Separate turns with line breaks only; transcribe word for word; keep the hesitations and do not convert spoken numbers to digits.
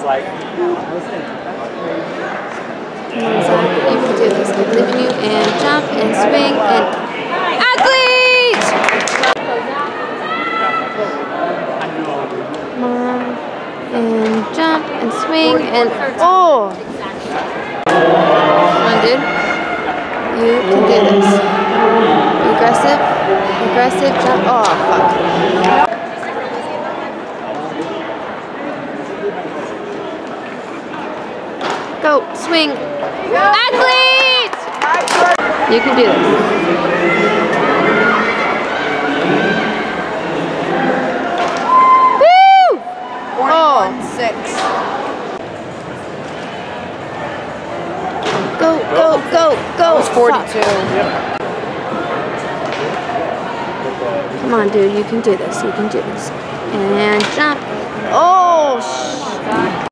was like,
Come on, Zach, you can do this. I believe in you. And jump and swing and athlete! Come on. And jump and swing and oh! Come on, dude. You can do this. Be aggressive. Aggressive. Jump. Oh, fuck. Go, swing. Athlete! You can do this. Woo!
forty-one six.
Go, go, go, go.
That was forty-two.
Come on, dude. You can do this. You can do this. And jump. Oh, sh